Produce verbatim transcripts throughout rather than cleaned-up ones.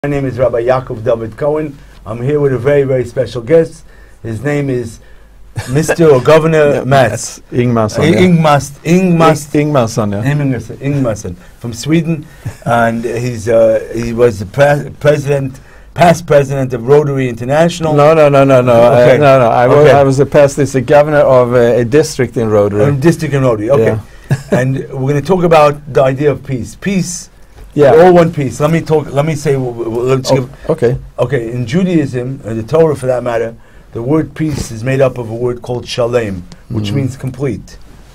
My name is Rabbi Yaakov David Cohen. I'm here with a very, very special guest. His name is Mister or Governor yeah, Mats. Ingemanson. Uh, yeah. Ingmast, Ingmast, Ingemanson, yeah. Ingemanson, Ingemanson from Sweden, and he's uh, he was the pre president, past president of Rotary International. No, no, no, no, no, okay. uh, no, no. I, okay. was, I was the past. It's the governor of uh, a district in Rotary. Um, district in Rotary. Okay, yeah. And we're going to talk about the idea of peace. Peace. Yeah. All one piece. Let me talk. Let me say. W w let's oh, okay. Okay. In Judaism, and the Torah for that matter, the word peace is made up of a word called shalem, which mm-hmm. means complete.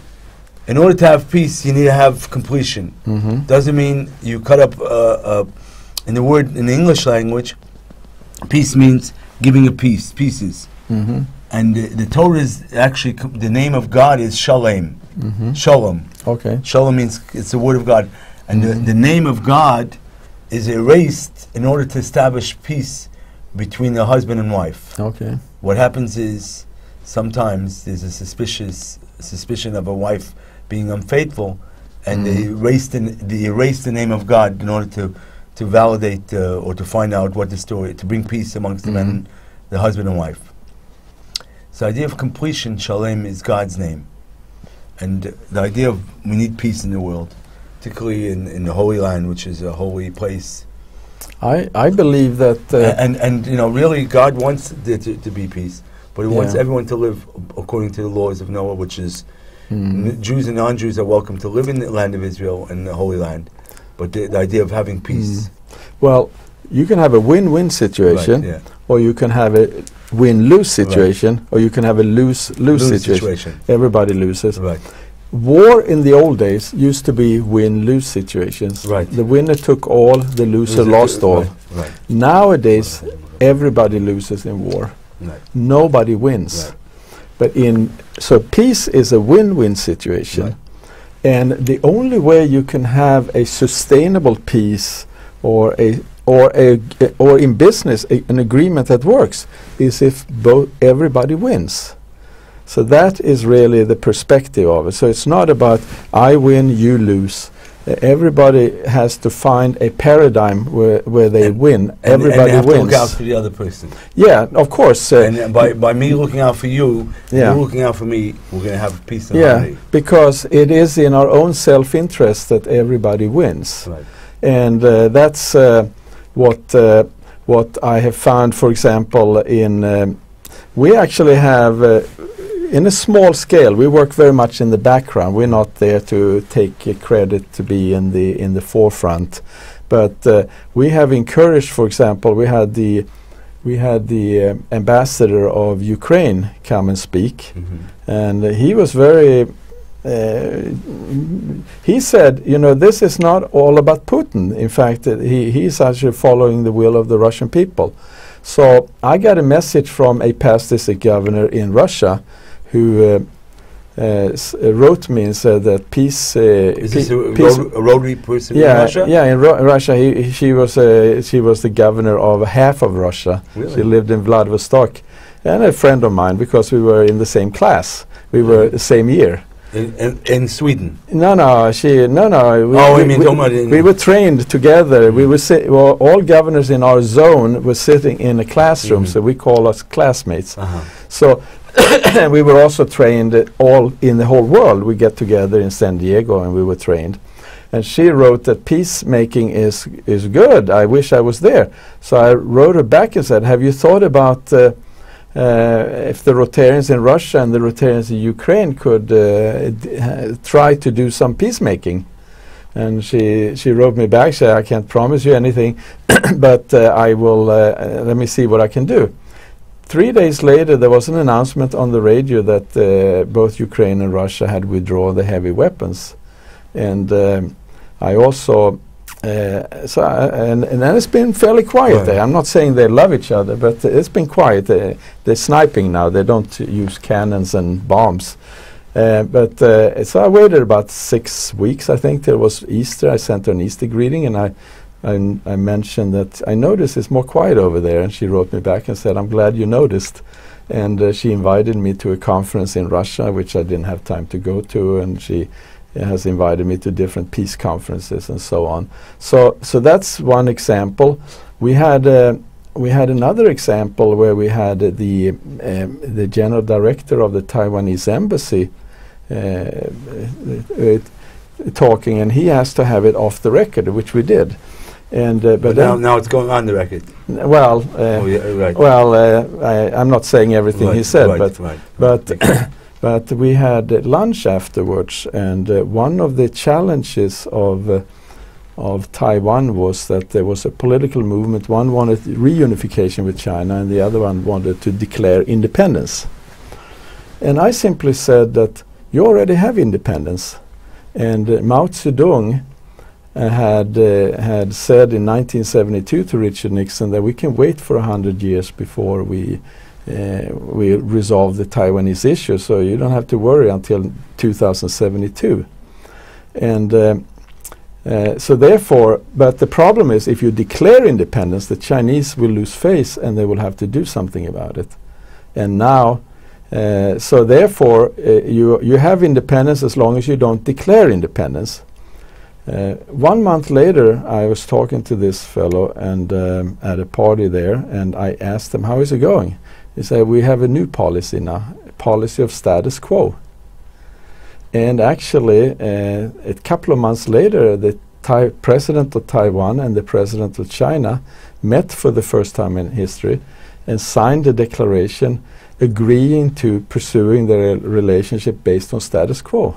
In order to have peace, you need to have completion. Mm-hmm. Doesn't mean you cut up. Uh, uh, in the word in the English language, peace means giving a piece, pieces. Mm-hmm. And the, the Torah is actually the name of God is shalem, mm-hmm. shalom. Okay. Shalom means it's the word of God. And mm-hmm. the, the name of God is erased in order to establish peace between the husband and wife. Okay. What happens is sometimes there's a suspicious suspicion of a wife being unfaithful, and mm-hmm. they erase the, they erase the name of God in order to to validate uh, or to find out what the story, to bring peace amongst mm-hmm. the men, the husband and wife. So the idea of completion, shalem, is God's name, and the idea of we need peace in the world, particularly in, in the Holy Land, which is a holy place. I, I believe that... Uh, and, and, and, you know, really God wants there to, to be peace, but He yeah. wants everyone to live according to the laws of Noah, which is mm. n Jews and non-Jews are welcome to live in the land of Israel and the Holy Land, but the, the idea of having peace. Mm. Well, you can have a win-win situation, right, yeah. or you can have a win-lose situation, right. or you can have a lose-lose situation. situation. Everybody loses. Right. War in the old days used to be win-lose situations. Right. The winner took all, the loser Loser lost all. Right. Right. Nowadays, everybody loses in war. Right. Nobody wins. Right. But in so peace is a win-win situation, right. and the only way you can have a sustainable peace or a or a or in business a, an agreement that works is if both everybody wins. So that is really the perspective of it. So it's not about I win, you lose. Uh, everybody has to find a paradigm where, where they and win. And everybody and they have wins. to look out for the other person. Yeah, of course. Uh, and uh, by, by me looking out for you, yeah. you looking out for me, we're going to have peace and yeah, harmony. because it is in our own self-interest that everybody wins. Right. And uh, that's uh, what, uh, what I have found, for example, in... Um, we actually have... Uh, in a small scale, we work very much in the background. We're not there to take uh, credit to be in the in the forefront, but uh, we have encouraged. For example, we had the we had the uh, ambassador of Ukraine come and speak, mm-hmm. and uh, he was very. Uh, he said, you know, this is not all about Putin. In fact, uh, he he's actually following the will of the Russian people. So I got a message from a past district governor in Russia, who uh, uh, s uh, wrote me and said that peace. Uh, Is this a, ro a Rotary person yeah, in Russia? Yeah, in Ro Russia, he, he, she was uh, she was the governor of half of Russia. Really? She lived in Vladivostok, and a friend of mine because we were in the same class. We mm. were the same year. In, in, in Sweden? No, no, she no, no. We, oh, we, I mean, we, we were trained together. Mm. We were si well, all governors in our zone were sitting in a classroom, mm. so we call us classmates. Uh-huh. So. We were also trained uh, all in the whole world. We get together in San Diego and we were trained. And she wrote that peacemaking is is good. I wish I was there. So I wrote her back and said, have you thought about uh, uh, if the Rotarians in Russia and the Rotarians in Ukraine could uh, d try to do some peacemaking? And she she wrote me back, said, I can't promise you anything, but uh, I will, uh, uh, let me see what I can do. Three days later, there was an announcement on the radio that uh, both Ukraine and Russia had withdrawn the heavy weapons, and um, I also uh, so I, and and then it's been fairly quiet right. there. I'm not saying they love each other, but uh, it's been quiet. Uh, they're sniping now. They don't use cannons and bombs. Uh, but uh, so I waited about six weeks. I think there was Easter. I sent her an Easter greeting, and I. I, I mentioned that I noticed it's more quiet over there, and she wrote me back and said, I'm glad you noticed. And uh, she invited me to a conference in Russia, which I didn't have time to go to, and she has invited me to different peace conferences and so on. So, so that's one example. we had uh, we had another example where we had uh, the um, the general director of the Taiwanese embassy uh, uh, talking, and he asked to have it off the record, which we did. And uh, but, but now, now it's going on the record. N well, uh, oh, yeah, right. well, uh, I, I'm not saying everything right, he said, right, but right, but but we had uh, lunch afterwards, and uh, one of the challenges of uh, of Taiwan was that there was a political movement. One wanted reunification with China, and the other one wanted to declare independence. And I simply said that you already have independence, and uh, Mao Zedong Uh, had uh, had said in nineteen seventy-two to Richard Nixon that we can wait for a hundred years before we uh, we resolve the Taiwanese issue, so you don't have to worry until two thousand seventy-two. And uh, uh, so therefore, but the problem is if you declare independence, the Chinese will lose face and they will have to do something about it. And now, uh, so therefore, uh, you you have independence as long as you don't declare independence. Uh, one month later, I was talking to this fellow and um, at a party there, and I asked him, how is it going? He said, we have a new policy now, a policy of status quo. And actually, uh, a couple of months later, the Thai president of Taiwan and the president of China met for the first time in history and signed a declaration agreeing to pursuing their relationship based on status quo.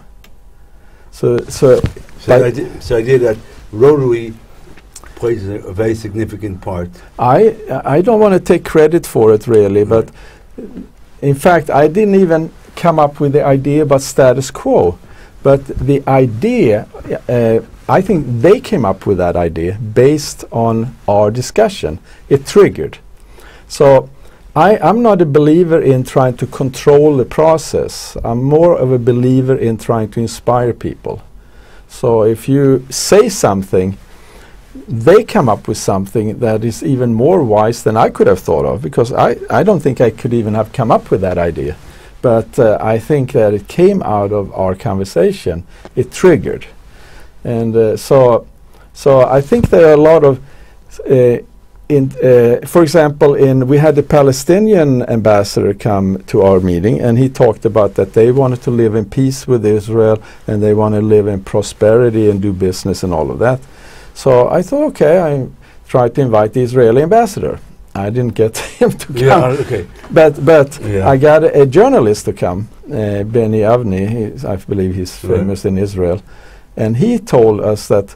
So, so, so, the idea, so the idea that Rotary plays a, a very significant part. I I don't want to take credit for it really, right. But in fact, I didn't even come up with the idea about status quo. But the idea, uh, I think they came up with that idea based on our discussion. It triggered. So. I, I'm not a believer in trying to control the process. I'm more of a believer in trying to inspire people. So if you say something, they come up with something that is even more wise than I could have thought of, because I, I don't think I could even have come up with that idea. But uh, I think that it came out of our conversation. It triggered. And uh, so, so I think there are a lot of uh, In, uh, for example, in we had the Palestinian ambassador come to our meeting, and he talked about that they wanted to live in peace with Israel, and they want to live in prosperity and do business and all of that. So I thought, okay, I tried to invite the Israeli ambassador. I didn't get him to come, yeah, okay. but but yeah. I got a, a journalist to come, uh, Benny Avni. He's, I believe he's yeah. famous in Israel, and he told us that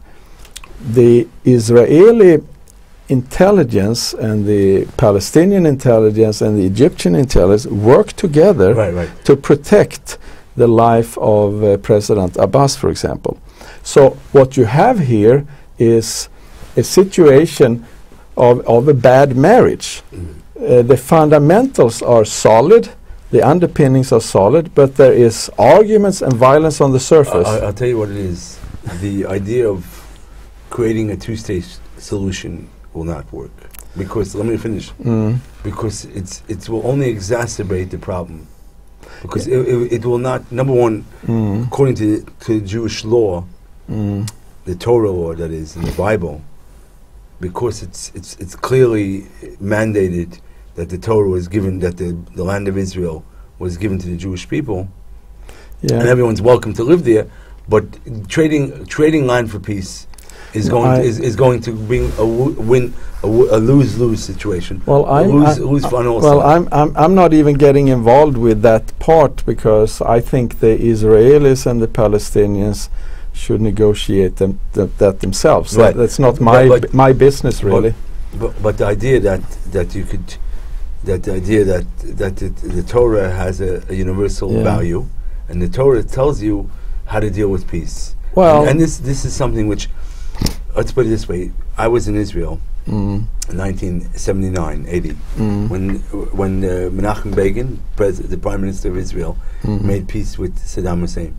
the Israeli intelligence and the Palestinian intelligence and the Egyptian intelligence work together right, right. to protect the life of uh, President Abbas, for example. So what you have here is a situation of, of a bad marriage. Mm. Uh, the fundamentals are solid, the underpinnings are solid, but there is arguments and violence on the surface. I, I'll tell you what it is. The idea of creating a two-state solution will not work, because let me finish. Mm. Because it's it will only exacerbate the problem. Because yeah. it, it, it will not. Number one, mm. according to to Jewish law, mm. the Torah law, that is in the Bible, because it's it's it's clearly mandated that the Torah was given, that the the land of Israel was given to the Jewish people, yeah. and everyone's welcome to live there. But trading trading land for peace is going to, is, is going to bring a w win a, w a lose lose situation. Well, I'm lose, I lose fun also. Well, I'm I'm I'm not even getting involved with that part, because I think the Israelis and the Palestinians should negotiate them th that themselves. Right. That, that's not my but, b my business really. But, but but the idea that that you could that the idea that that it, the Torah has a, a universal yeah. value, and the Torah tells you how to deal with peace. Well, and, and this this is something which. Let's put it this way. I was in Israel mm. in nineteen seventy-nine, eighty, mm. when when uh, Menachem Begin, pres the Prime Minister of Israel, mm. made peace with Saddam Hussein.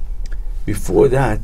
Before that,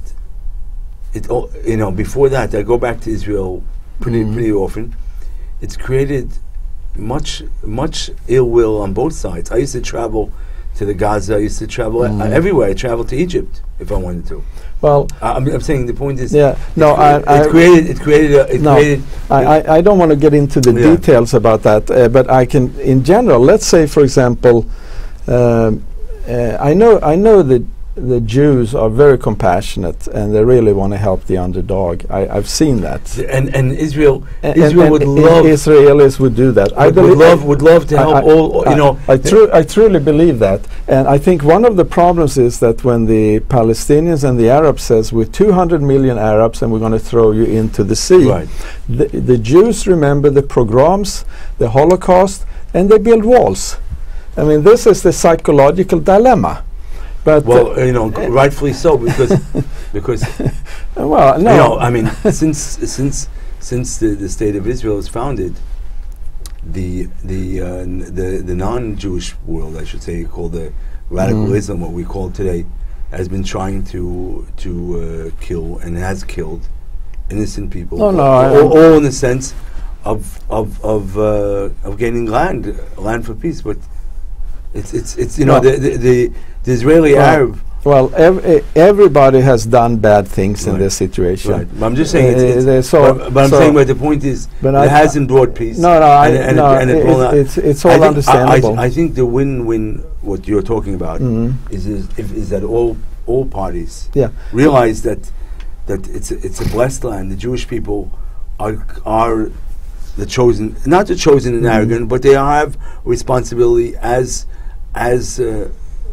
it oh, you know, before that, I go back to Israel pretty mm. pretty often. It's created much much ill will on both sides. I used to travel to the Gaza. I used to travel Mm. uh, everywhere. I traveled to Egypt if I wanted to. Well, Uh, I'm, I'm saying the point is, yeah, no, it, I, it, I it created, it created, a, it No, created. I, I, I don't want to get into the Yeah. details about that, uh, but I can, in general, let's say, for example, um, uh, I know I know that the Jews are very compassionate and they really want to help the underdog. I, I've seen that. and and Israel, And, Israel and would i- love, Israelis would do that. I would, believe would love, would love to I- help I- all. You I- know, I, tru- I truly believe that, and I think one of the problems is that when the Palestinians and the Arabs says we're two hundred million Arabs and we're going to throw you into the sea, right. the, the Jews remember the pogroms, the Holocaust, and they build walls. I mean, this is the psychological dilemma. But Well, uh, you know, g- rightfully so, because because well, no, you know, I mean, since since since the, the state of Israel was founded, the the uh, n- the the non-Jewish world, I should say, called the radical Mm. Islam, what we call it today, has been trying to to uh, kill and has killed innocent people. No, no, all, I- all, all in the sense of of of uh, of gaining land, uh, land for peace, but. It's it's it's you know No. the, the the the Israeli Well, Arab. well, ev- e- everybody has done bad things in Right. this situation. Right. But I'm just saying, Uh, it's, they- it's so- but, but I'm so- saying, but the point is, But it I- hasn't brought peace. No, no, I, and it- and it- no, and it it- will not- it's it's I all think- I- understandable. I, I think the win-win, what you're talking about, Mhm. is is, if, is that all all parties Yeah. realize that that it's a, it's a blessed land. The Jewish people are are the chosen, not the chosen and Mhm. arrogant, but they have responsibility as as uh,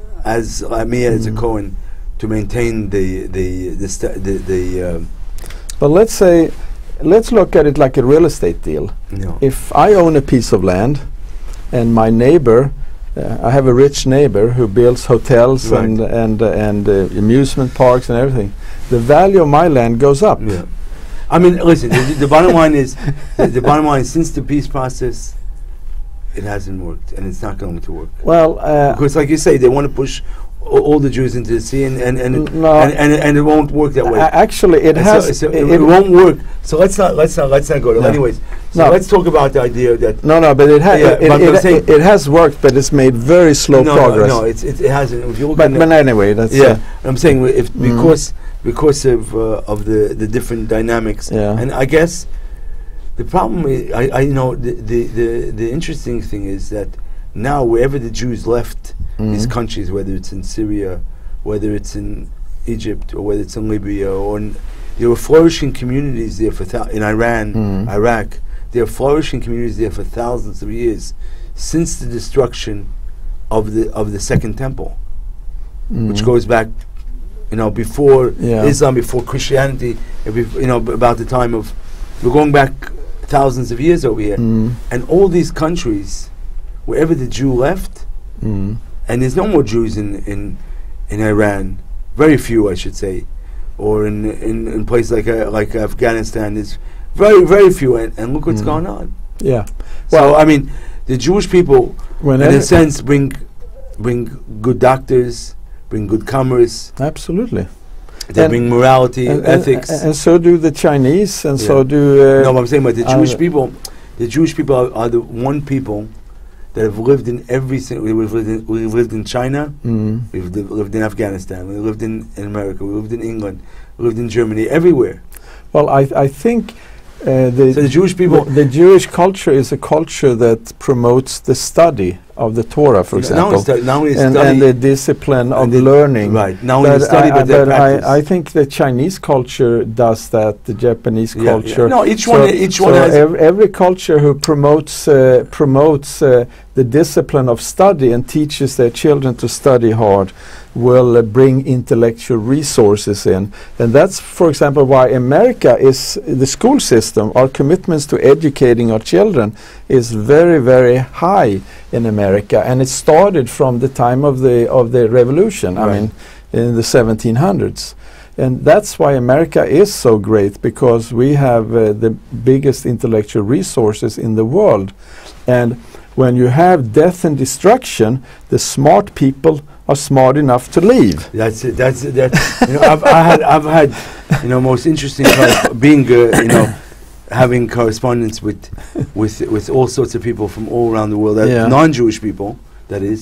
as uh, me as a Mhm. Cohen to maintain the the the sta- the, the uh, But let's say, let's look at it like a real estate deal. you know. If I own a piece of land, and my neighbor, uh, I have a rich neighbor who builds hotels Right. and and uh, and uh, amusement parks and everything, the value of my land goes up. Yeah, I mean, listen. the, the bottom line is, the, the bottom line is, since the peace process, it hasn't worked, and it's not going to work Well, uh, because, like you say, they want to push all, all the Jews into the sea, and and and, it, No. and, and, and it won't work that way. a- actually, it And so- has. so it, it, it it won't work. So let's not let's not let's not go. To No. Anyways, so No. let's talk about the idea that no, no, but it has. Yeah, it, but I'm it, saying- it, it has worked, but it's made very slow no, progress. no, no, it's, it, it hasn't. If you look but, at but anyway, that's yeah, uh, I'm saying wi- if Mm. because because of uh, of the the different dynamics, Yeah. and I guess the problem is, I, I you know the, the the the interesting thing is that now wherever the Jews left these Mhm. countries, whether it's in Syria, whether it's in Egypt, or whether it's in Libya, or in, there were flourishing communities there for thou- in Iran, Mm. Iraq. There are flourishing communities there for thousands of years since the destruction of the of the Second Temple, which mm. goes back, you know, before Yeah. Islam, before Christianity, uh, bef- you know, b- about the time of, we're going back thousands of years over here, Mm. and all these countries, wherever the Jew left, Mm. and there's no more Jews in in, in Iran, very few, I should say, or in in, in places like uh, like Afghanistan, there's very very few, and, and look what's Mm. going on. Yeah. So I mean, the Jewish people, in Whenever- a sense, bring bring good doctors, bring good commerce. Absolutely. They And- bring morality, And, and- ethics. and, and so do the Chinese, and so Yeah. do. Uh, no, but I'm saying, but the uh, Jewish people, the Jewish people are, are the one people that have lived in every single. We've lived in, we've lived in China, mm. we've li- lived in Afghanistan, we lived in, in America, we lived in England, we lived in Germany, everywhere. Well, I I think uh, the, So the Jewish people, the the Jewish culture is a culture that promotes the study of the Torah, for not only example, stu- not only and, study, and the discipline of and the- learning. right? Not only But study, I, but I, their but practice. I, I think the Chinese culture does that. The Japanese Yeah, yeah. culture. No, each So- one, each so one has. ev- every culture who promotes uh, promotes uh, the discipline of study and teaches their children to study hard will uh, bring intellectual resources in, and that's, for example, why America is the school system. Our commitments to educating our children is very, very high in America, and it started from the time of the of the revolution. I Right. mean, in the seventeen hundreds. And that's why America is so great, because we have uh, the biggest intellectual resources in the world. And when you have death and destruction, the smart people are smart enough to leave. That's it. That's it. That you know, I've I had I've had you know most interesting corresp- being uh, you know having correspondence with with with all sorts of people from all around the world, uh, Yeah. non-Jewish people. That is,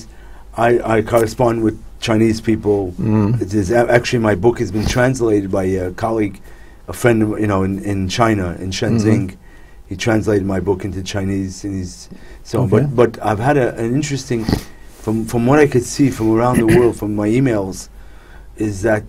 I, I correspond with Chinese people. Mm. It is a- actually my book has been translated by a colleague, a friend, of, you know, in, in China, in Shenzhen. Mhm. He translated my book into Chinese, and he's so. Okay. But but I've had a, an interesting, from from what I could see from around the world, from my emails, is that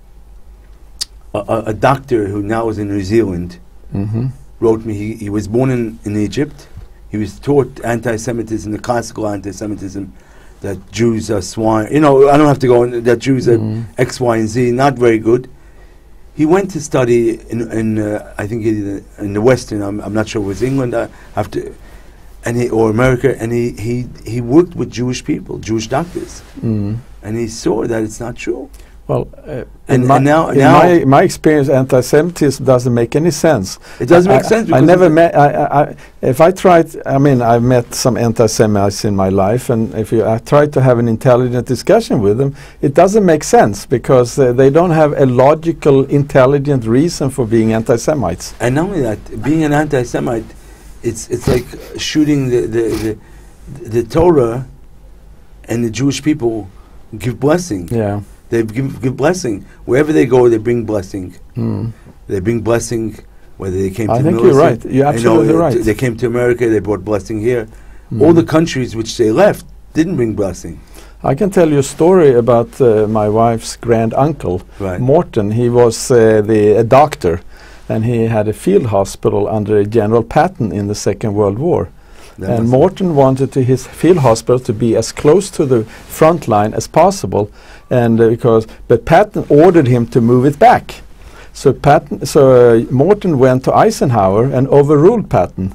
a, a, a doctor who now is in New Zealand Mm-hmm. wrote me. He, he was born in, in Egypt. He was taught anti-Semitism, the classical anti-Semitism, that Jews are swine. You know, I don't have to go on that Jews are Mhm. X, Y, and Z. Not very good. He went to study in, in uh, I think in, in the Western. I'm, I'm not sure it was England. I have to, and he, or America. And he, he he worked with Jewish people, Jewish doctors, Mm. and he saw that it's not true. Well, uh, And- in, my, and now- in now- my, my experience, anti-Semitism doesn't make any sense. It doesn't I- make sense. I because never of the- met. I, I, I, if I tried, I mean, I've met some anti-Semites in my life, and if you, I tried to have an intelligent discussion with them, it doesn't make sense because uh, they don't have a logical, intelligent reason for being anti-Semites. And not only that, being an anti-Semite, it's it's like shooting the the, the the Torah, and the Jewish people give blessing. Yeah. They give, give blessing wherever they go. They bring blessing. Mm. They bring blessing. Whether they came I to think Melissa, you're right. You're I know, absolutely uh, right. t- They came to America. They brought blessing here. Mm. All the countries which they left didn't bring blessing. I can tell you a story about uh, my wife's grand uncle, Right. Morton. He was uh, the a doctor, and he had a field hospital under General Patton in the Second World War. That And must- Morton wanted to his field hospital to be as close to the front line as possible, and uh, because but Patton ordered him to move it back. So Patton, so uh, Morton went to Eisenhower and overruled Patton.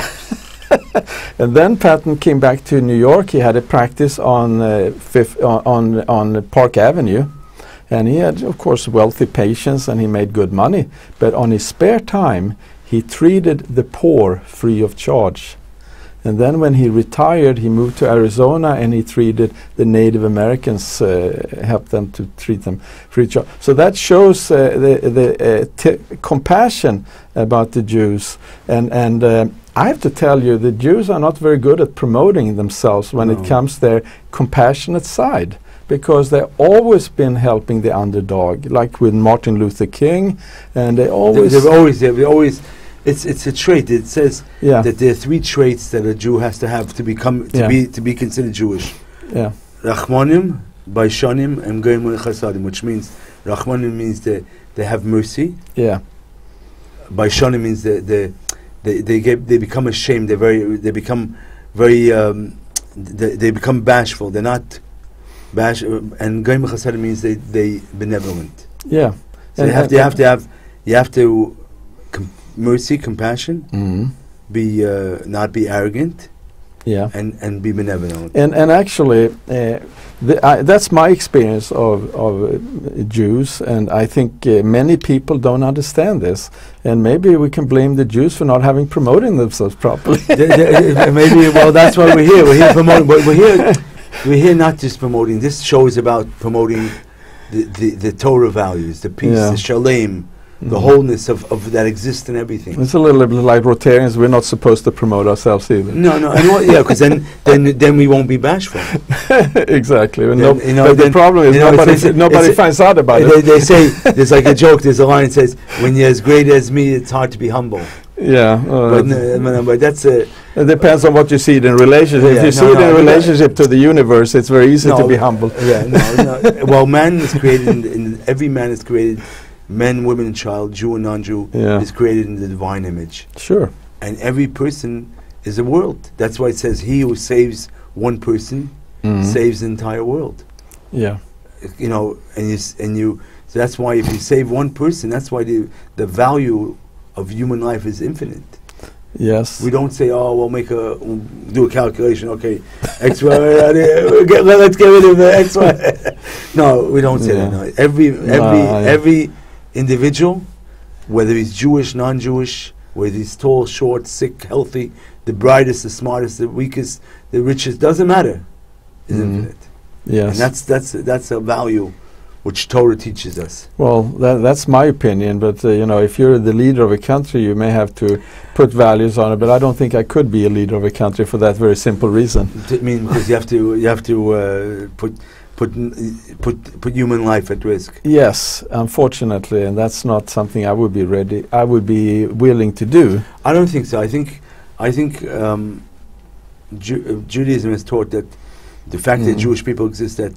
And then Patton came back to New York. He had a practice on uh, fifth, on, on on Park Avenue, and he had, of course, wealthy patients, and he made good money. But on his spare time, he treated the poor free of charge. And then when he retired, he moved to Arizona, and he treated the Native Americans, uh, helped them to treat them free of charge. So that shows uh, the, the uh, t compassion about the Jews. And, and uh, I have to tell you, the Jews are not very good at promoting themselves when No. it comes to their compassionate side, because they've always been helping the underdog, like with Martin Luther King, and they They- always... They've always, they've always, it's it's a trait. It says yeah, that there are three traits that a Jew has to have to become to Yeah. be to be considered Jewish. yeah, Rachmanim, Baishanim, and Goyim Chasadim, which means Rachmanim means they they have mercy. yeah, Baishanim means they they they they, get, they become ashamed. They very they become very um, they, they become bashful. They're not bash. Uh, and Goyim Chasadim means they they benevolent. yeah. So And- you have and- to you have to have you have to com- mercy, compassion, Mhm. be uh, not be arrogant, Yeah. and and be benevolent. And and actually, uh, the, I, that's my experience of of uh, Jews, and I think uh, many people don't understand this. And maybe we can blame the Jews for not having promoting themselves properly. Th- th- uh, maybe well that's why we're here. We're here promoting, but we're here we're here not just promoting. This show is about promoting the the, the Torah values, the peace, Yeah. the shalom, the Mhm. wholeness of, of that exists in everything. It's a little bit like Rotarians. We're not supposed to promote ourselves either. No, no, and what, yeah, because then, then, then we won't be bashful. Exactly. And Then, no, you know, but the then- problem is you know, it's- nobody, it's- fi- nobody it's- finds out about They, it. they say there's like a joke. There's a line that says, "When you're as great as me, it's hard to be humble." Yeah. uh, But, no, no, no, but that's a it depends on what you see it in relationship. Yeah, if you no, see it no, in but relationship to the universe, it's very easy to No, be humble. yeah. No, no. Well, man is created. In, in every man is created. Men, women, and child, Jew and non-Jew, Yeah. is created in the divine image. Sure. And every person is a world. That's why it says, "He who saves one person Mhm. saves the entire world." Yeah. You know, and you s- and you. So that's why if you save one person, that's why the the value of human life is infinite. Yes. We don't say, "Oh, we'll make a we'll do a calculation." Okay, X Y. uh, get, let- let's get rid of the X Y. No, we don't say Yeah. that. No. Every every No, I- every individual, whether he's Jewish, non-Jewish, whether he's tall, short, sick, healthy, the brightest, the smartest, the weakest, the richest, doesn't matter. Is Mhm. infinite, Yes. and that's that's that's a value which Torah teaches us. Well, that, that's my opinion, but uh, you know, if you're the leader of a country, you may have to put values on it. But I don't think I could be a leader of a country for that very simple reason. I mean, because you have to you have to uh, put put put put human life at risk. Yes, unfortunately, and that's not something I would be ready. I would be willing to do. I don't think so. I think I think um, Ju uh, Judaism has taught that the fact mm. that Jewish people exist, that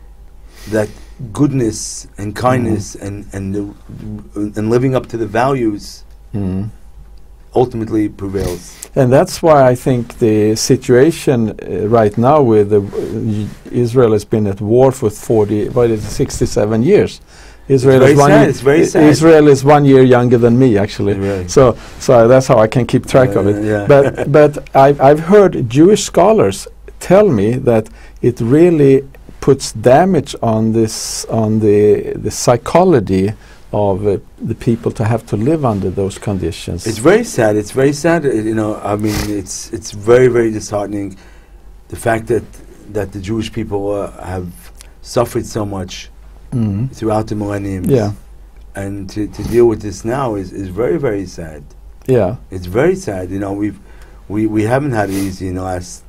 that goodness and kindness mm. and and the, and living up to the values mm. ultimately prevails. And that's why I think the situation uh, right now with the, uh, Israel has been at war for forty, what is it, sixty-seven years. Israel is, one sad. It's very sad. Israel is one year younger than me, actually. Really? So, so that's how I can keep track uh, of it. Yeah. But, but I've, I've heard Jewish scholars tell me that it really puts damage on this, on the the psychology of uh, the people to have to live under those conditions. It's very sad. It's very sad. Uh, you know, I mean, it's it's very very disheartening, the fact that that the Jewish people uh, have suffered so much mm-hmm. throughout the millenniums. Yeah, and to to deal with this now is is very very sad. Yeah, it's very sad. You know, we've we we haven't had it easy in the last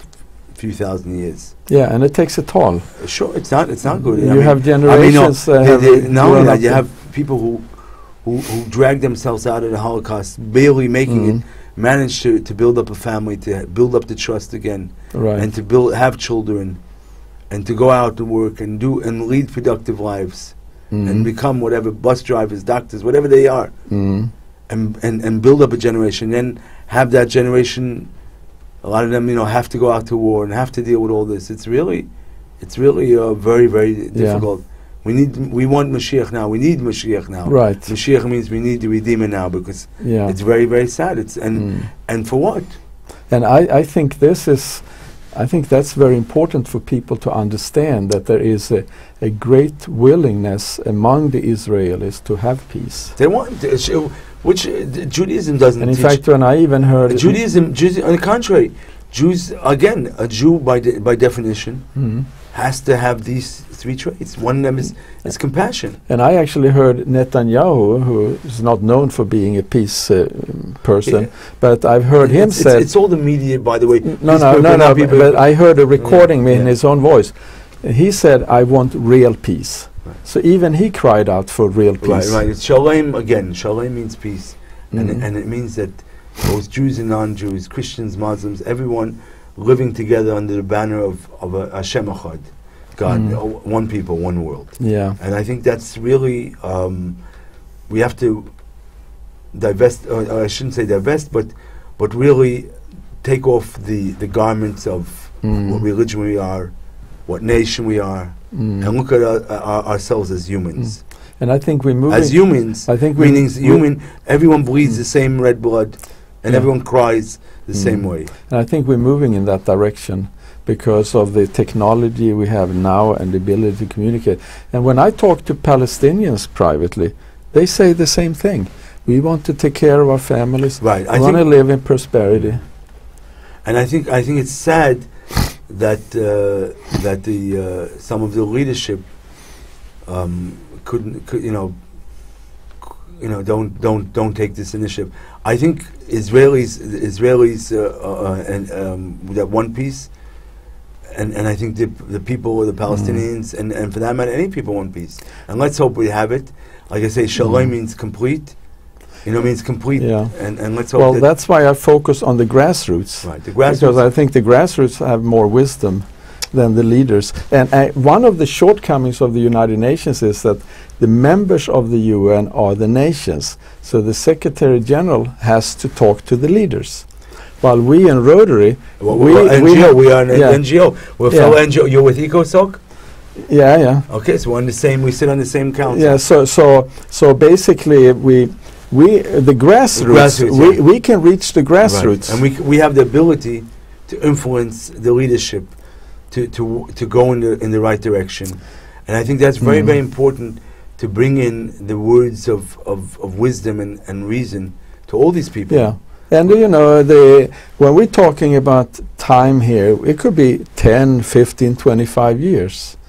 few thousand years. Yeah, and it takes a toll. Uh, sure, it's not. It's not good. You I mean, have generations. I mean, no, uh, they, they, not only that, you have people who, who who drag themselves out of the Holocaust, barely making mm-hmm. it, manage to to build up a family, to build up the trust again, right. and to build have children, and to go out to work and do and lead productive lives, mm-hmm. and become whatever bus drivers, doctors, whatever they are, mm-hmm. and and and build up a generation. Then have that generation. A lot of them, you know, have to go out to war and have to deal with all this. It's really, it's really uh, very, very difficult. Yeah. We need, we want Mashiach now. We need Mashiach now. Right. Mashiach means we need the Redeemer now, because yeah. it's very, very sad. It's and mm. and for what? And I, I think this is, I think that's very important for people to understand, that there is a, a great willingness among the Israelis to have peace. They want. Uh, sh Which uh, Judaism doesn't. And in teach. fact, when I even heard uh, Judaism, Jews, on the contrary, Jews again, a Jew by de by definition mm-hmm. has to have these three traits. One of them is is compassion. And I actually heard Netanyahu, who is not known for being a peace uh, person, yeah. but I've heard it's him it's say. It's, it's all the media, by the way. No, no, no, no. But, but I heard a recording yeah. in his own voice. He said, "I want real peace." Right. So even he cried out for real peace. Right, right. It's shalom again. Shalom means peace, mm-hmm. and and it means that both Jews and non-Jews, Christians, Muslims, everyone living together under the banner of of a Hashem Echad, God, mm. uh, one people, one world. Yeah. And I think that's really um, we have to divest, or, or I shouldn't say divest, but but really take off the the garments of mm. what religion we are, what nation we are. Mm. And look at our, our, ourselves as humans. Mm. And I think we move as humans. I think meaning human. Everyone bleeds mm. the same red blood, and yeah. everyone cries the mm. same way. And I think we're moving in that direction because of the technology we have now and the ability to communicate. And when I talk to Palestinians privately, they say the same thing. We want to take care of our families. Right. We want to live in prosperity. And I think I think it's sad that uh, that the uh, some of the leadership um, couldn't, could, you know, you know, don't don't don't take this initiative. I think Israelis Israelis uh, uh, and um, that one peace, and and I think the the people, the Palestinians, mm. and and for that matter, any people want peace. And let's hope we have it. Like I say, shalom mm. means complete. You know, means complete. Yeah. And, and let's hope. Well, that that's why I focus on the grassroots. Right. The grassroots. Because I think the grassroots have more wisdom than the leaders. And uh, one of the shortcomings of the United Nations is that the members of the U N are the nations. So the Secretary General has to talk to the leaders. While we in Rotary, well, we, we, we, we, we are an yeah. N G O. We're yeah. fellow N G O. You're with EcoSoc? Yeah, yeah. Okay, so we're on the same. We sit on the same council. Yeah. So, so, so basically, we. We uh, the grassroots, the grassroots we, yeah. we can reach the grassroots, right. and we c we have the ability to influence the leadership to to to go in the in the right direction, and I think that's very mm. very important to bring in the words of of, of wisdom and, and reason to all these people. Yeah, and uh, you know, the when we're talking about time here, it could be ten, fifteen, twenty-five years.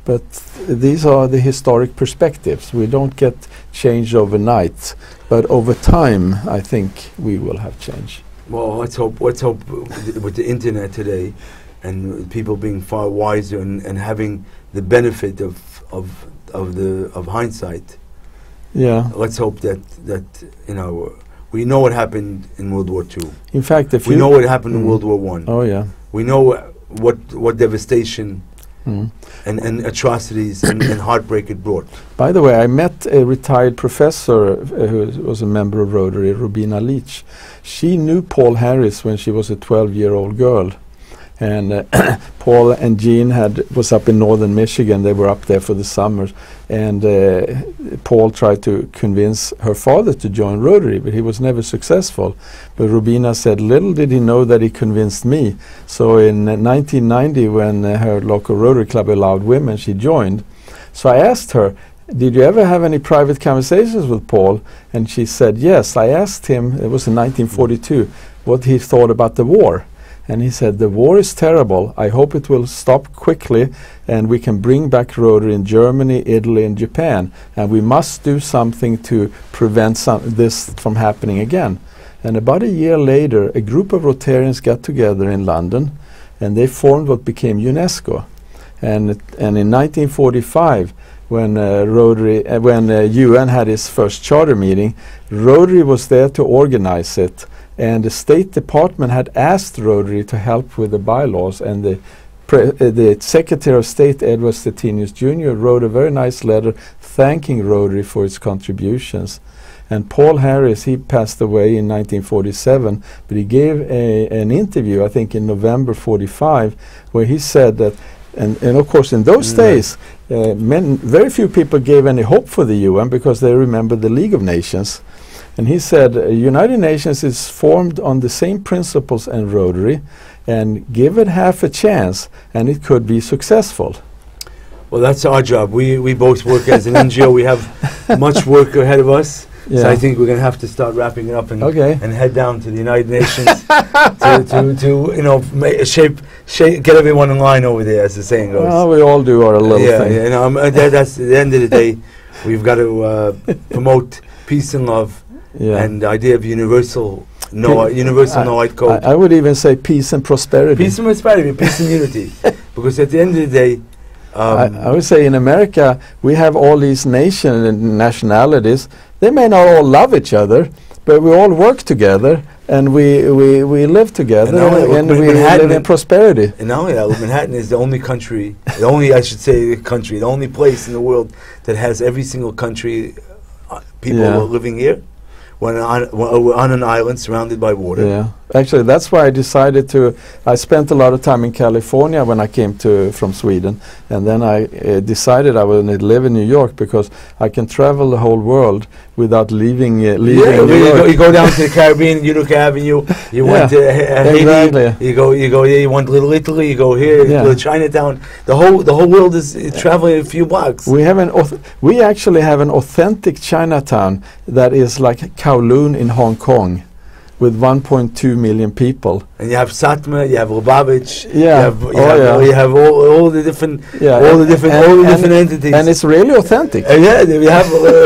But th these are the historic perspectives. We don't get change overnight, but over time, I think we will have change. Well, let's hope. Let's hope with the, with the internet today, and people being far wiser and, and having the benefit of of of the of hindsight. Yeah. Let's hope that that you know we know what happened in World War Two. In fact, if we you know what happened mm. in World War One. Oh yeah. We know what what devastation mm. and, and atrocities and, and heartbreak it brought. By the way, I met a retired professor uh, who was a member of Rotary, Rubina Leach. She knew Paul Harris when she was a twelve-year-old girl. And uh, Paul and Jean had was up in northern Michigan. They were up there for the summers, and uh, Paul tried to convince her father to join Rotary, but he was never successful. But Rubina said, little did he know that he convinced me. So in uh, nineteen ninety, when uh, her local Rotary club allowed women, she joined. So I asked her, did you ever have any private conversations with Paul? And she said, yes. I asked him, it was in nineteen forty-two, what he thought about the war. And he said, the war is terrible. I hope it will stop quickly and we can bring back Rotary in Germany, Italy and Japan. And we must do something to prevent some this from happening again. And about a year later, a group of Rotarians got together in London and they formed what became UNESCO. And, and in nineteen forty-five, when uh, Rotary, uh, when uh, U N had its first charter meeting, Rotary was there to organize it. And the State Department had asked Rotary to help with the bylaws, and the pre uh, the Secretary of State, Edward Stettinius Junior, wrote a very nice letter thanking Rotary for its contributions. And Paul Harris, he passed away in nineteen forty-seven, but he gave a, an interview, I think in November forty-five, where he said that, and, and of course in those mm. days, uh, men, very few people gave any hope for the U N because they remembered the League of Nations. And he said, uh, United Nations is formed on the same principles as Rotary, and give it half a chance, and it could be successful. Well, that's our job. We we both work as an N G O. We have much work ahead of us. Yeah. So I think we're going to have to start wrapping it up and okay. and head down to the United Nations to, to to you know ma shape shape get everyone in line over there, as the saying goes. Well, we all do our little yeah, thing. Yeah, you know, um, uh, that, that's at the end of the day, we've got to uh, promote peace and love. Yeah. And the idea of universal no Pe universal no white code. I, I would even say peace and prosperity. Peace and prosperity, peace and unity. Because at the end of the day, um, I, I would say in America we have all these nations and nationalities. They may not all love each other, but we all work together and we we, we live together and, and, and we live in prosperity. And not only that, Manhattan is the only country, the only I should say the country, the only place in the world that has every single country uh, people yeah. living here. When on, we're on an island surrounded by water. Yeah, actually, that's why I decided to. I spent a lot of time in California when I came to from Sweden, and then I uh, decided I would live in New York because I can travel the whole world without leaving. Uh, leaving yeah, New you York. go, you go down to the Caribbean, Utica Avenue. You yeah, went to uh, exactly. Haiti. You go, you go. Yeah, you want Little Italy. You go here. Yeah. Little Chinatown. The whole the whole world is uh, traveling a few blocks. We have an. We actually have an authentic Chinatown that is like Kowloon in Hong Kong, with one point two million people. And you have Satma, you have Lubavitch, yeah, you have, you oh have, yeah. you have all, all the different, yeah. all the different, and all the and different entities. And it's really authentic. Uh, yeah, we have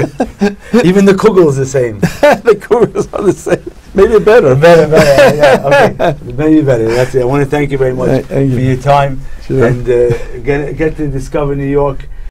uh, even the Kugel is the same. The Kugels are the same. Maybe better. Better, better. Yeah, okay. Maybe better. That's it. I want to thank you very much uh, for you. your time sure. and uh, get get to discover New York.